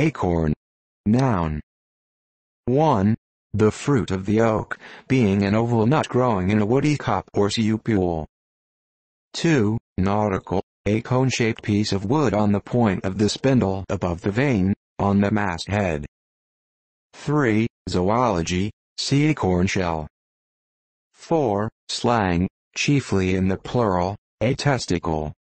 Acorn. Noun. 1. The fruit of the oak, being an oval nut growing in a woody cup or cupule. 2. Nautical, a cone-shaped piece of wood on the point of the spindle above the vane, on the masthead. 3. Zoology, see acorn shell. 4. Slang, chiefly in the plural, a testicle.